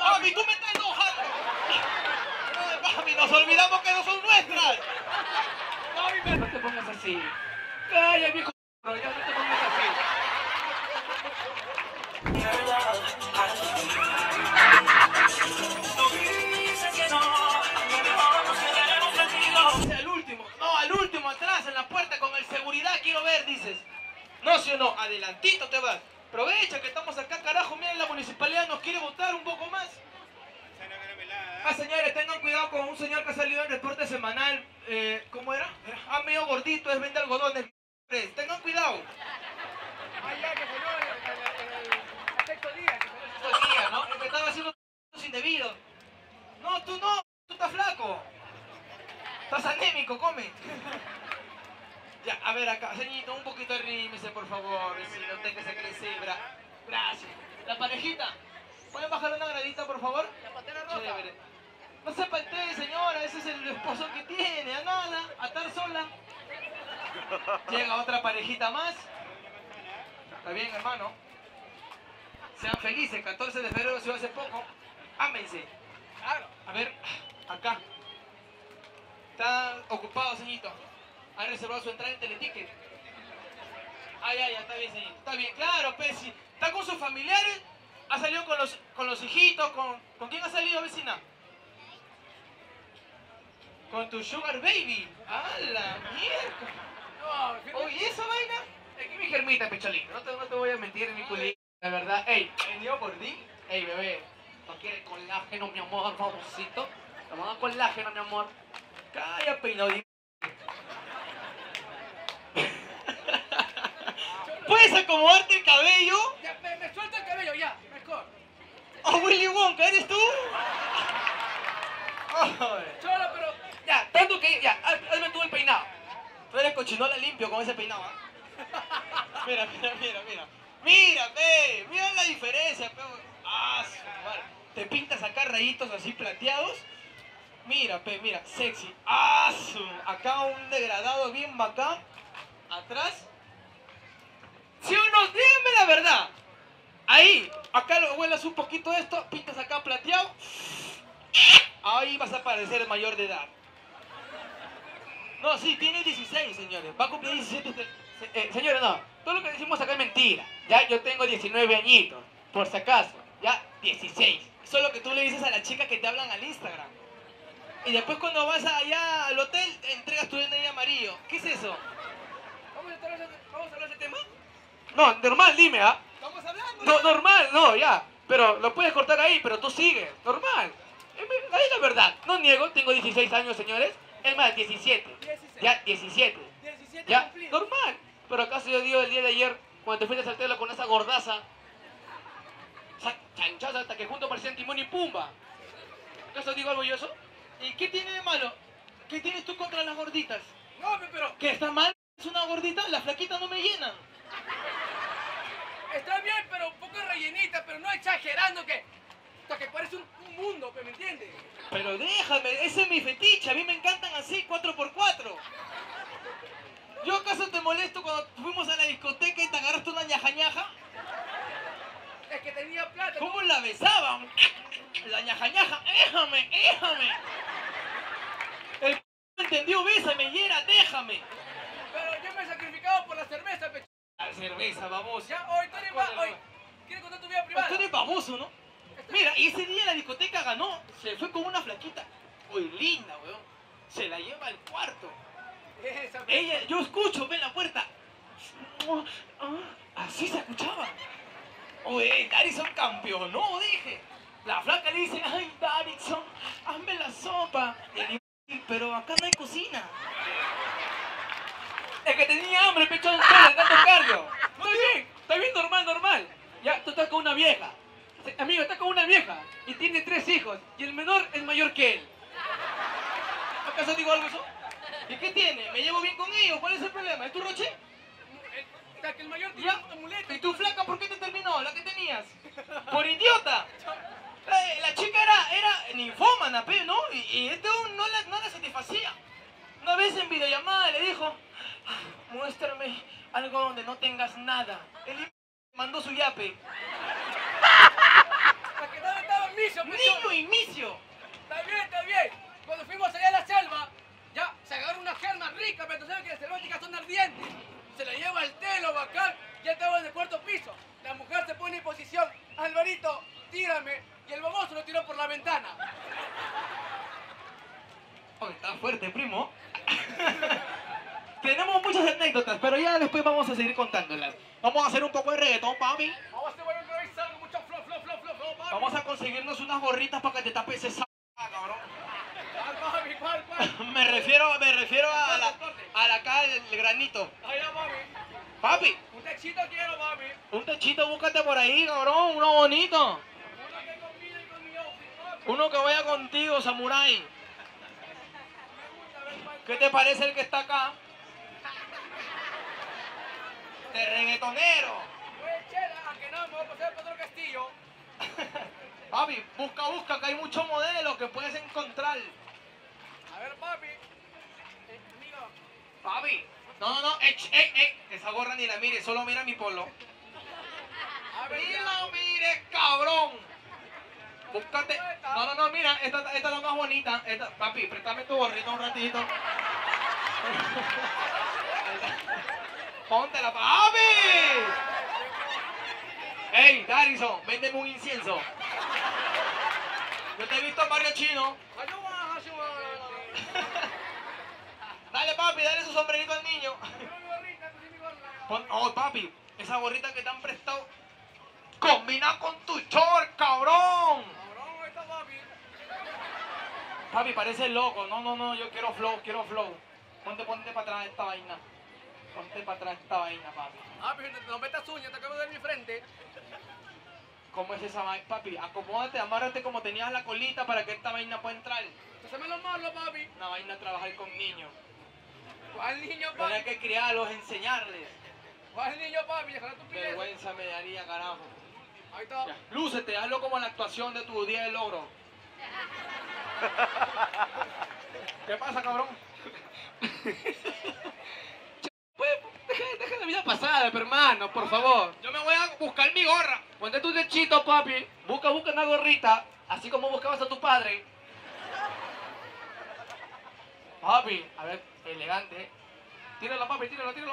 Mami, tú me estás enojando. Ay, mami, nos olvidamos que no son nuestras. Mami, no te pongas así. Calla, viejo. Ya no te pongas así. Al último, atrás, en la puerta, con el seguridad, quiero ver, dices. No, sí o no, adelantito te vas. Aprovecha que estamos acá, carajo, miren, la municipalidad nos quiere votar un poco más. Ah, señores, tengan cuidado con un señor que ha salido en el reporte semanal. ¿Cómo era? Ah, medio gordito, es vende algodones. Tengan cuidado. Ah, ya, que salió el sexto día. Sexto día, ¿no? El que estaba haciendo indebidos. No, tú estás flaco. Estás anémico, come. Ya, a ver acá, señorito, un poquito arrímese, por favor, vecino, usted que se crece, gracias. La parejita, ¿pueden bajar una gradita, por favor? La patera roja. Chévere. No se patee, señora, ese es el esposo que tiene, a nada, a estar sola. Llega otra parejita más. Está bien, hermano. Sean felices, 14 de febrero se hace poco. Ámense. Claro. A ver, acá. Está ocupado, señorito. ¿Ha reservado su entrada en Teleticket? Ah, ya, está bien, señor. Está bien, claro, pues si está con sus familiares, ha salido con los hijitos, ¿con quién ha salido, vecina? Con tu sugar baby. ¡Ah, la mierda! No, Oye, ¿esa vaina? aquí mi germita, pecholito. No te voy a mentir, mi culito. La verdad, ey, ¿Vendió por ti? ey, bebé. ¿No quieres colágeno, mi amor, famosito? Tomando colágeno, mi amor. Calla, peinadito. ¿Puedes acomodarte el cabello? Ya, me suelta el cabello, ya, mejor. ¡Oh, Willy Wonka, eres tú! Ay, Cholo, pero, ya, tanto que, ya, hazme tú el peinado. tú eres cochinola limpio con ese peinado, ¿ah? Mira. Mira, pe, mira la diferencia, pe. Ah, su madre. Te pintas acá rayitos así plateados. Mira, pe, mira, sexy. Ah, acá un degradado bien bacán. Atrás. ¿Sí o no? Díganme la verdad. Ahí, acá lo huelas un poquito esto, pintas acá plateado. Ahí vas a parecer mayor de edad. No, sí, tiene 16, señores. Va a cumplir 17. Señores, no, todo lo que decimos acá es mentira. Ya, yo tengo 19 añitos, por si acaso. Ya, 16. Eso es lo que tú le dices a las chicas que te hablan al Instagram. Y después cuando vas allá al hotel, entregas tu DNI amarillo. ¿Qué es eso? ¿Vamos a hablar de ese tema? No, normal, dime, ¿ah? Estamos hablando. No, normal, no, ya. Pero lo puedes cortar ahí, pero tú sigues. Normal. Ahí la verdad. No niego, tengo 16 años, señores. Es más, 17. 16. Ya, 17. 17 Ya, cumplidos. normal. Pero acaso yo digo el día de ayer, cuando te fuiste al telo con esa gordaza, esa chanchaza hasta que junto parecían Timón y Pumba. ¿Acaso digo algo yo eso? ¿Y qué tiene de malo? ¿Qué tienes tú contra las gorditas? No, pero ¿Que está mal? ¿Es una gordita? Las flaquitas no me llenan. está bien, pero un poco rellenita, pero no exagerando que parece un mundo, ¿me entiendes? Pero déjame, ese es mi fetiche. A mí me encantan así, 4x4. ¿Yo acaso te molesto cuando fuimos a la discoteca y te agarraste una ñaja? Es que tenía plata. ¿Cómo la besaban? La ñaja, déjame. El p entendió, bésame, Yera, déjame. Pero yo me he sacrificado por la cerveza, pecho. La cerveza, baboso. Ya, hoy tú eres hoy. ¿Quieres contar tu vida privada? Tú eres baboso, ¿no? Mira, y ese día la discoteca ganó. Se fue con una flaquita. Uy, linda, weón. Se la lleva al cuarto. Ella, yo escucho, ve en la puerta. Así se escuchaba. Oye, Darison campeonó, dije. La flaca le dice, ay, Darison, hazme la sopa. Y él dice, pero acá no hay cocina. Es que tenía hambre, pechón, de tanto cardio. Está bien, normal. Ya, tú estás con una vieja. Amigo, estás con una vieja y tiene 3 hijos y el menor es mayor que él. ¿Acaso digo algo eso? ¿Y qué tiene? ¿Me llevo bien con ellos? ¿Cuál es el problema? ¿Es tu roche? Que el mayor tiene un amuleto. ¿Y tu flaca por qué te terminó? ¿La que tenías? ¡Por idiota! La chica era ninfómana, pe, ¿no? Y este no la satisfacía. Una vez en videollamada le dijo, muéstrame algo donde no tengas nada. Él mandó su yape. Para que nada estaba miso, pe. tírame, y el baboso lo tiró por la ventana. Oh, está fuerte, primo. Tenemos muchas anécdotas, pero ya después vamos a seguir contándolas. Vamos a hacer un poco de reggaetón, papi. Vamos a hacer buen improvisar con mucho flow, papi. Vamos a conseguirnos unas gorritas para que te tapes esa cabrón. ¿Cuál, papi? ¿Cuál? Me refiero a la acá el granito. Allá, papi. Papi, Un techito quiero, papi. un techito búscate por ahí, cabrón, uno bonito. Uno que combine con mi outfit, papi. Uno que vaya contigo, samurái. ¿Qué te parece el que está acá? De reggaetonero. Oye, chela, a que no, me voy a pasar por otro castillo. Papi, busca, que hay muchos modelos que puedes encontrar. A ver, papi. Amigo. Papi, no, ey, esa gorra ni la mires, solo mira mi polo. A ver, Ni la mires, cabrón. Búscate. No, mira, esta es la más bonita. Papi, préstame tu gorrito un ratito. Póntela, papi. Ey, Garrison, véndeme un incienso. Yo te he visto en Barrio Chino. Dale, papi, dale su sombrerito al niño. Oh, papi, esa gorrita que te han prestado combina con tu short, cabrón. Papi, parece loco. No, yo quiero flow. Ponte para atrás esta vaina. Papi. Papi, no metas uñas, te acabo de ver mi frente. ¿Cómo es esa vaina? Papi, acomódate, amárrate como tenías la colita para que esta vaina pueda entrar. Haceme lo malo, papi. Una vaina trabajar con niños. ¿Cuál niño, Tener papi? que criarlos, enseñarles. ¿Cuál niño, papi? Deja tu pie. Vergüenza me daría, carajo. Ahí está. Ya, lúcete, hazlo como la actuación de tu día de logro. ¿Qué pasa, cabrón? Deja la vida pasada, pero hermano, por favor. Yo me voy a buscar mi gorra. Ponte tu techito, papi. Busca una gorrita, así como buscabas a tu padre. Papi, a ver, elegante. Tíralo, papi.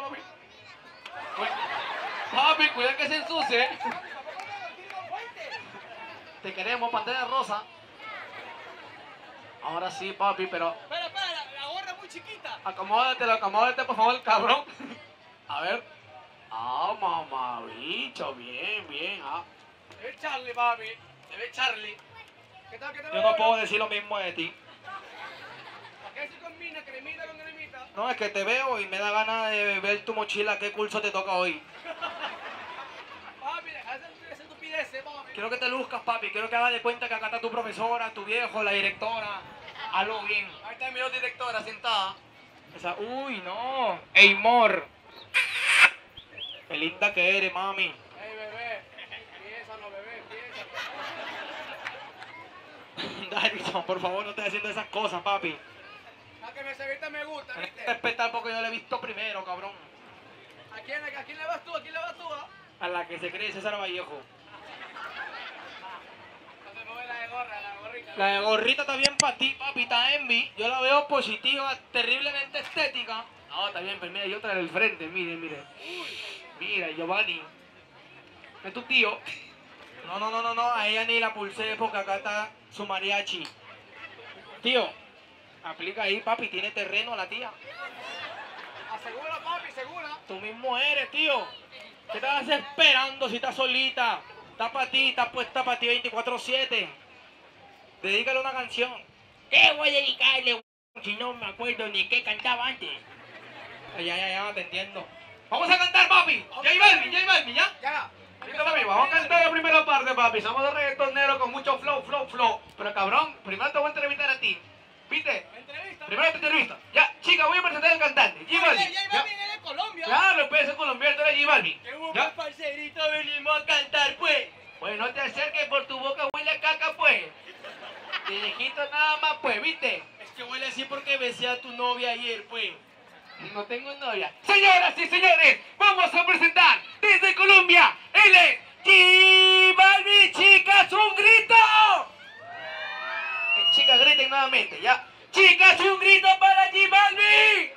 Papi, cuida que se ensucie. Te queremos, pantalla rosa. Ahora sí, papi, pero Espera, la gorra es muy chiquita. acomódate, por favor, cabrón. A ver. Ah, mamabicho, bien. Ah. Te ve Charlie, papi. Te ve Charlie. ¿Qué tal? Yo no puedo decir lo mismo de ti. ¿Para qué se combina cremita con cremita? No, es que te veo y me da ganas de ver tu mochila, qué curso te toca hoy. Papi, deja de hacer estupideces, papi. Quiero que te luzcas, papi. Quiero que hagas de cuenta que acá está tu profesora, tu viejo, la directora. Hazlo bien. Ahí está mi directora sentada. Uy, no. Eymor. Qué linda que eres, mami. Ey, bebé. Piénsalo, bebé, piénsalo. Darison, por favor, no estés haciendo esas cosas, papi. La que me serviste me gusta, Tienes que ¿viste? respetar porque yo la he visto primero, cabrón. ¿A quién le vas tú? ¿A quién le vas tú? ¿Ah? A la que se cree César Vallejo. No te mueve la de gorra, la gorrita. La de gorrita está bien para ti, papi, está envy. Yo la veo positiva, terriblemente estética. No, está bien, pero mira, hay otra en el frente, mire. Mira, Giovanni. Es tu tío. No, a ella ni la pulsé porque acá está su mariachi. Tío, aplica ahí, papi, tiene terreno la tía. Asegura, papi, segura. Tú mismo eres, tío. ¿Qué estás esperando si estás solita? Está para ti, está puesta para ti 24/7. Dedícale una canción. ¿Qué voy a dedicarle, si no me acuerdo ni qué cantaba antes? Ya, te entiendo. Vamos a cantar, papi. J Balvin, ¿ya? Ya. Listo, papi, vamos a cantar la primera parte, papi. Somos dos reggaetoneros con mucho flow. Pero cabrón, primero te voy a entrevistar a ti. ¿Viste? Entrevista. Primero te entrevisto. Ya, chica, voy a presentar al cantante. J Balvin. J Balvin es de Colombia. Claro, puede ser colombiano, tú eres J Balvin. ¿Qué hubo, ¿Ya? parcerito? Venimos a cantar, pues. Pues no te acerques, por tu boca huele a caca, pues. De lejito nada más, pues, ¿viste? Es que huele así porque besé a tu novia ayer, pues. No tengo novia. Señoras y señores, vamos a presentar desde Colombia, él es J Balvin, chicas, un grito. Chicas, griten nuevamente, ¿ya? Chicas, un grito para J Balvin.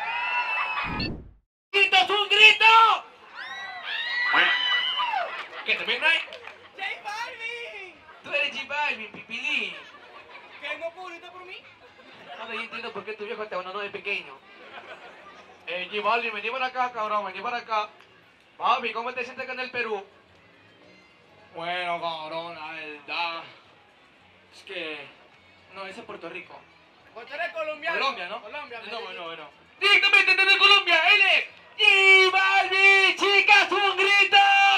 ¡Gritos, un grito! ¿Qué también hay? ¡J Balvin! J Balvin, pipilín. ¿Que no puedo gritar por mí? No, yo entiendo por qué tu viejo te abandonó de pequeño. J Balvin, vení para acá, cabrón, vení para acá. Papi, ¿cómo te sientes acá en el Perú? Bueno, cabrón, la verdad. Es que. No, ese es Puerto Rico. Pues eres colombiano. Colombia, ¿no? Colombia. No, bueno. Directamente desde Colombia, él es J Balvin, chicas, un grito.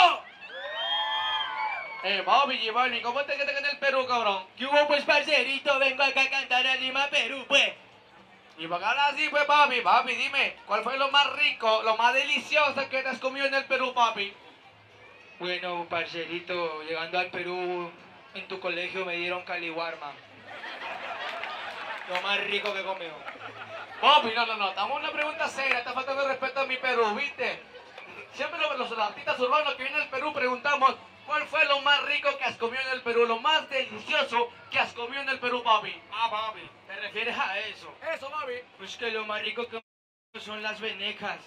Papi, J Balvin, ¿cómo te sientes acá en el Perú, cabrón? ¿Qué hubo, pues, parcerito? Vengo acá a cantar a Lima, Perú, pues. Y para hablar así, pues, papi, dime, ¿cuál fue lo más rico, lo más delicioso que te has comido en el Perú, papi? Bueno, parcerito, llegando al Perú, en tu colegio me dieron caliwarma. Lo más rico que he comido. Papi, no, estamos en una pregunta seria, está faltando el respeto a mi Perú, ¿viste? Siempre los artistas urbanos que vienen al Perú preguntamos, ¿cuál fue lo más rico que has comido en el Perú, lo más delicioso que has comido en el Perú, papi? Ah, papi, ¿te refieres a eso? Eso, papi. Pues que lo más rico que son las venecas.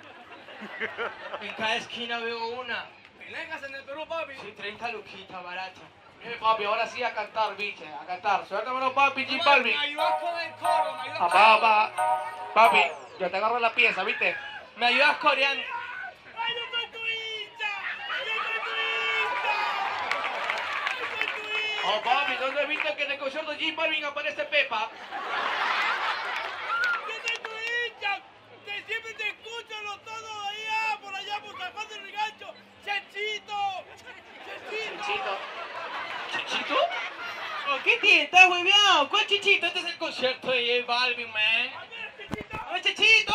En cada esquina veo una. Venecas en el Perú, papi. Sí, 30 luquitas, barata. Papi, ahora sí a cantar, biche, a cantar. Suéltamelo, papi, J Balvin. Me ayudas con el coro, me ayudas con el coro. Papi, yo te agarro la pieza, ¿viste? ¿Me ayudas coreando? ¡Ay, yo soy tu hincha! ¡Yo soy tu hincha! ¡Yo soy tu hincha! Oh, papi, ¿dónde viste que en el concierto de J Balvin aparece Pepa? ¡Yo soy tu hincha! Que siempre te escucho los todos allá, por San Juan del Rigancho. ¡Chechito! ¡Chechito! ¿Chichito? Oh, ¿qué tiene? ¿Estás hueveado? ¿Cuál chichito? Este es el concierto de J Balvin, man. ¡Oh, chichito!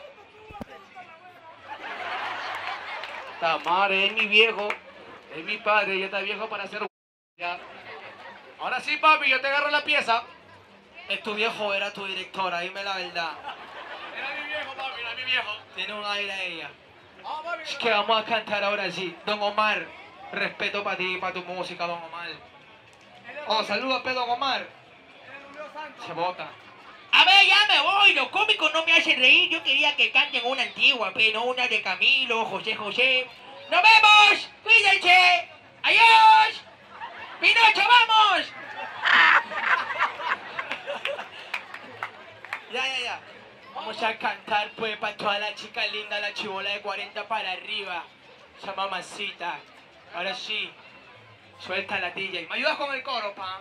Esta madre, es mi viejo, es mi padre, ya está viejo para hacer ya. Ahora sí, papi, yo te agarro la pieza. Es tu viejo, era tu directora, dime la verdad. Era mi viejo, papi, era mi viejo. Tiene un aire a ella. ¡Ah, papi! Es que vamos a cantar ahora sí. Don Omar, respeto para ti y para tu música, Don Omar. Oh, saludos a Pedro Omar. Se bota. A ver, ya me voy, los cómicos no me hacen reír, yo quería que canten una antigua, pero una de Camilo, José José. ¡Nos vemos! ¡Cuídense! ¡Adiós! ¡Pinocho, vamos! Ya. Vamos a cantar pues para toda la chica linda, la chibola de 40 para arriba. Esa mamacita. Ahora sí. Suelta la DJ. ¿Me ayudas con el coro, pa?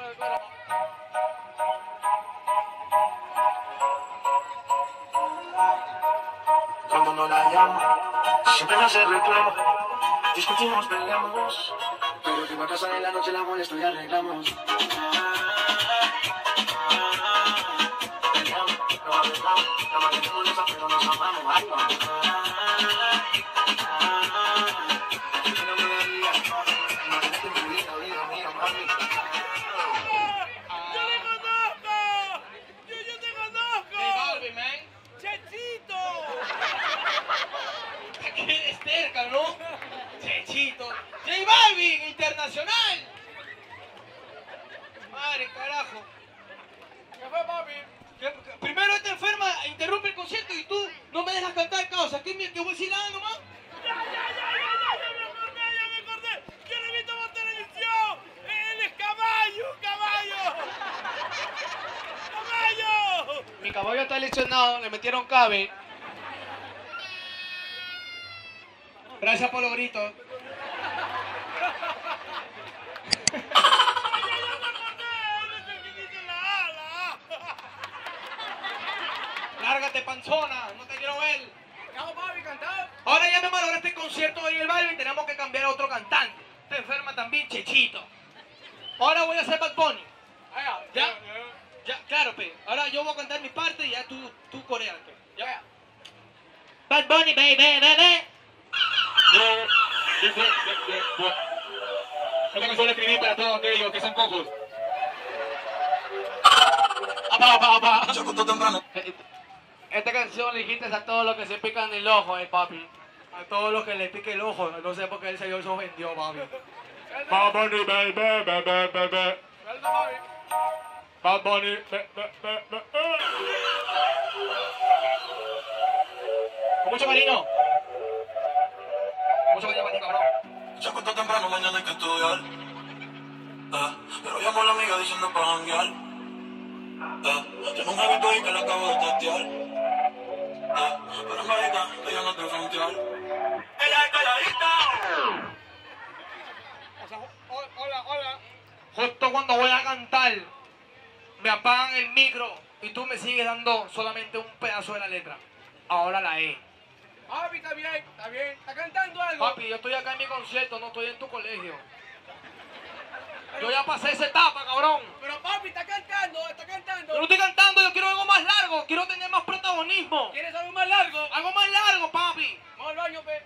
Cuando no la llamo, siempre me hace reclamo. Discutimos, peleamos, pero llego a casa en la noche, la molesto y arreglamos. Peleamos, nos arreglamos, la mantenemos molesta, pero nos amamos. Ahí vamos. Yo no me daría, imagínate en tu vida, oído mío, mami. ¡Yo le conozco! ¡Yo te conozco! J Balvin, man. ¡Chechito! ¿Qué eres cerca, no? Chechito. J Balvin, internacional. Madre, carajo. ¿Qué fue, papi? Primero esta enferma interrumpe el concierto y tú no me dejas cantar, causa. ¿Qué voy a decir nada nomás? ¡Ya me acordé! ¡Yo lo he visto por televisión! ¡Él es caballo! Mi caballo está lesionado, le metieron cabe. Gracias por los gritos. Lárgate, panzona, no te quiero ver. ¡Vamos, papi, cantar! Ahora ya me malograste el concierto de J Balvin, tenemos que cambiar a otro cantante. Te enferma también, Chechito. Ahora voy a hacer Bad Bunny. ¿Ya? Ya, claro, pe. Ahora yo voy a cantar mi parte y ya tú coreas, pe. ¿Ya? Bad Bunny, baby, baby. Esta canción la escribí para todos aquellos que son cojos. Se acostó temprano. Esta canción le dijiste a todos los que se pican el ojo, papi. A todos los que le pique el ojo, no sé por qué el señor se ofendió, papi. Bad Bunny, baby, baby, baby. ¡Suelta, papi! Bad Bunny, Con mucho cariño. Mucho cariño para ti, cabrón. Se acostó temprano, mañana hay que estudiar. diciendo pa' janguear. Tengo un evento ahí que le acabo de testear. Pero marica, ella no te frontear. Ella es calladita. Hola. Justo cuando voy a cantar, me apagan el micro y tú me sigues dando solamente un pedazo de la letra. Ahora la E. Papi, está bien. ¿Está cantando algo? Papi, yo estoy acá en mi concierto, no estoy en tu colegio. Yo ya pasé esa etapa, cabrón. Pero papi, está cantando. Yo no estoy cantando, yo quiero algo más largo, quiero tener más protagonismo. ¿Quieres algo más largo? Algo más largo, papi. Vamos al baño, pe.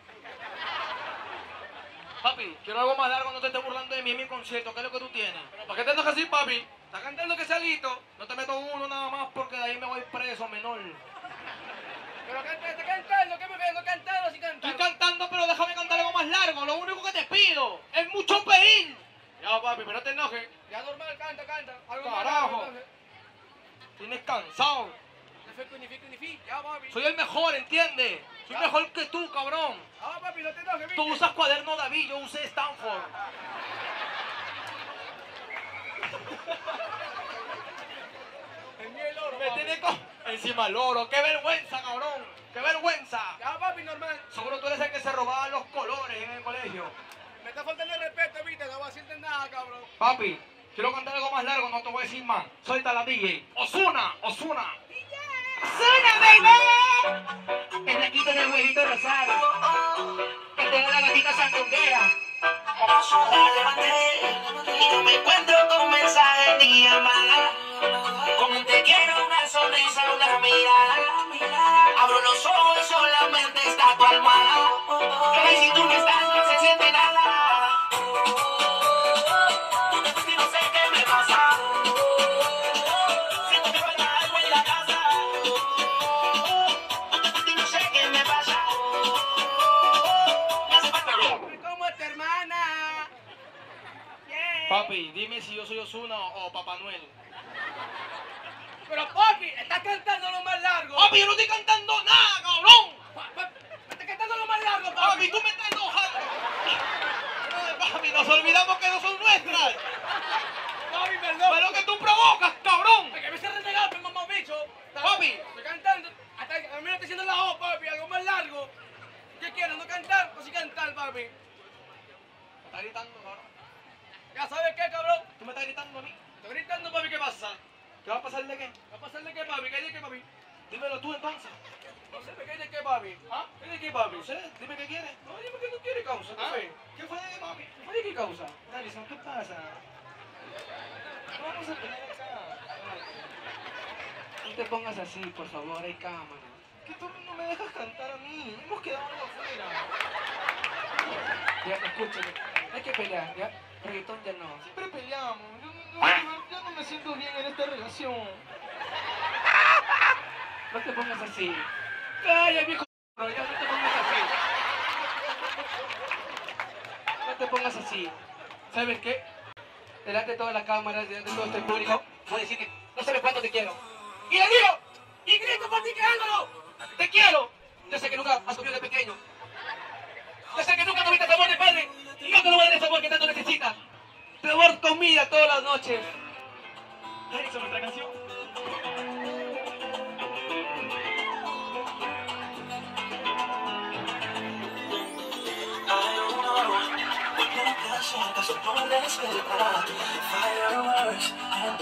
Papi, quiero algo más largo, no te estés burlando de mí en mi concierto. ¿Qué es lo que tú tienes? ¿Para qué te enojas así, papi? Está cantando que salito. No te meto uno nada más porque de ahí me voy preso, menor. Pero está cantando. ¿Qué me vengo cantando sin cantar? Estoy cantando, pero déjame cantar algo más largo. Lo único que te pido es mucho pedir. Ya, papi, pero no te enojes. Ya normal, canta. Algo Carajo. más largo, entonces. Tienes cansado. Ni fi. Ya, papi. Soy el mejor, ¿entiendes? Soy mejor que tú, cabrón. Ah, papi, no te enojes, Tú ¿viste? usas cuaderno David, yo usé Stanford. El mío el oro, Me papi. tiene encima el oro. ¡Qué vergüenza, cabrón! ¡Qué vergüenza! Ya, papi, normal. Seguro tú eres el que se robaba los colores en el colegio. Me está faltando el respeto, ¿viste? No voy a decirte nada, cabrón. Papi, quiero cantar algo más largo, no te voy a decir más. Suelta la DJ. Osuna. ¡Osuna, baby! El blanquito del huevito rosado. Que tenga la gatita sandunguera. Osuna, levanté. Y no me encuentro con mensajes ni llamadas. Con un te quiero, una sonrisa, una mirada. Abro los ojos y solamente está tu almohada. Y si tú no estás, no se siente nada. Tú te fuiste y no sé qué me pasa. Siento que falta algo en la casa. Tú te fuiste y no sé qué me pasa. Me hace falta algo. ¿Cómo es tu hermana? Yeah. Papi, dime si yo soy Osuna o Papá Noel. Pero, papi, está cantando lo más largo. Papi, yo no estoy cantando nada, cabrón. Está cantando lo más largo, Papi, papi. tú me estás enojando. Ay, papi, nos olvidamos que no son nuestras. Papi, perdón. Fue lo que tú provocas, cabrón. Que me se renegado, mamá bicho. Papi. Estoy cantando. Hasta a mí me está diciendo la voz, papi, algo más largo. ¿Qué quieres? ¿No cantar o sí cantar, papi? Me estás gritando, cabrón. ¿Ya sabes qué, cabrón? ¿Tú me estás gritando a mí? Estoy gritando, papi, ¿qué pasa? ¿Qué va a pasar de qué? ¿Va a pasar de qué, papi? ¿Qué hay de qué, papi? Dímelo tú entonces. No sé, ¿qué hay de qué, papi? ¿Ah? ¿Qué hay de qué, papi? No sé, dime qué quieres. No, dime que no quiere causa, ¿qué ¿Ah? fue? ¿Qué fue de qué, papi? ¿Qué fue de qué causa? Dalison, ¿qué pasa? No vamos a pelear acá. No te pongas así, por favor, hay cámara. Que tú no me dejas cantar a mí. Hemos quedado algo afuera. Ya, escúchame. Hay que pelear, ¿ya? Reggaetón ya no. Siempre peleamos. Yo no me siento bien en esta relación. No te pongas así. Calla, viejo. Ya no te pongas así. No te pongas así. ¿Sabes qué? Delante de todas las cámaras, delante de todo este público, voy a decir que no sabes cuánto te quiero. ¡Y le digo! ¡Y grito fornicándolo! ¡Te quiero! Yo sé que nunca has comido de pequeño. Yo sé que nunca tuviste sabor de padre. Y yo te lo voy a dar el sabor que tanto necesitas. Te doy comida todas las noches. Esa es nuestra canción. I don't know what can pasar, casi no despertar. Fireworks and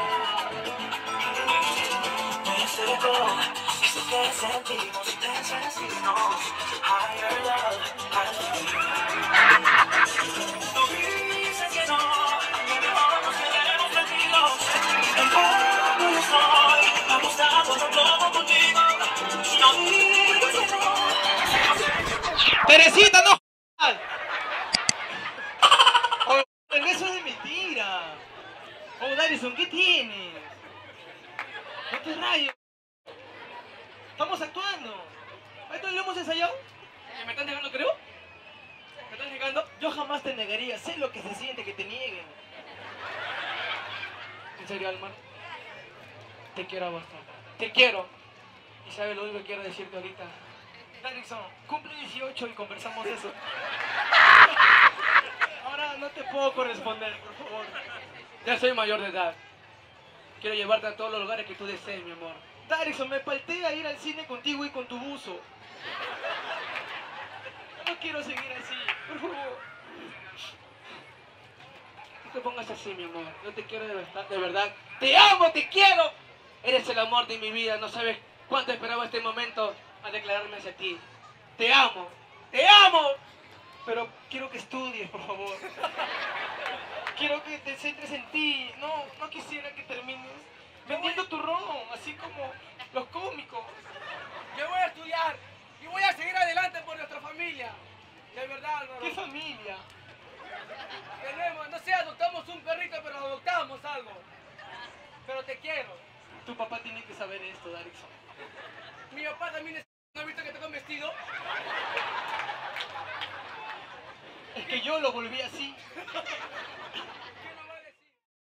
me acerco, y sé que sentimos necesitamos higher love, tú dices que no, que mejor nos quedemos tranquilos. En paz no estoy, vamos dando todo contigo. No digas que no. Teresita, no. Oh, eso es de mentira. Oh, Dalison, ¿qué tienes? No te rayes. Estamos actuando. ¿Esto lo hemos ensayado? ¿Me estás negando, creo? ¿Me estás negando? Yo jamás te negaría. Sé lo que se siente que te nieguen. En serio, Almar. Te quiero bastante. Te quiero. Y sabes lo único que quiero decirte ahorita. Dalison, cumple 18 y conversamos de eso. Ahora no te puedo corresponder, por favor. Ya soy mayor de edad. Quiero llevarte a todos los lugares que tú desees, mi amor. Darison, me paltea ir al cine contigo y con tu buzo. No quiero seguir así, por favor. No te pongas así, mi amor. Yo te quiero de verdad. ¡Te amo, te quiero! Eres el amor de mi vida. No sabes cuánto esperaba este momento a declararme hacia ti. ¡Te amo! ¡Te amo! Pero quiero que estudies, por favor. Quiero que te centres en ti. No quisiera que termines vendiendo tu ron, así como los cómicos. Yo voy a estudiar y voy a seguir adelante por nuestra familia. De verdad, Álvaro. ¿Qué familia? Tenemos, no sé, adoptamos un perrito, pero adoptamos algo. Pero te quiero. Tu papá tiene que saber esto, Darison. Mi papá también es... ¿No has visto que tengo un vestido? Es que yo lo volví así.